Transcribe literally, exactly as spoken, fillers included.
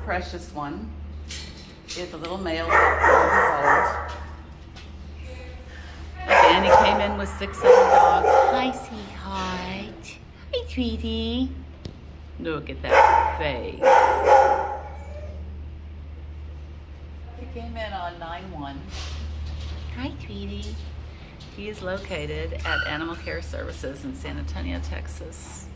precious one is a little male, about four years old. Again, he came in with six other dogs. Hi, sweetheart. Hi, sweetie. Look at that face. He came in on nine one. Hi, sweetie. He is located at Animal Care Services in San Antonio, Texas.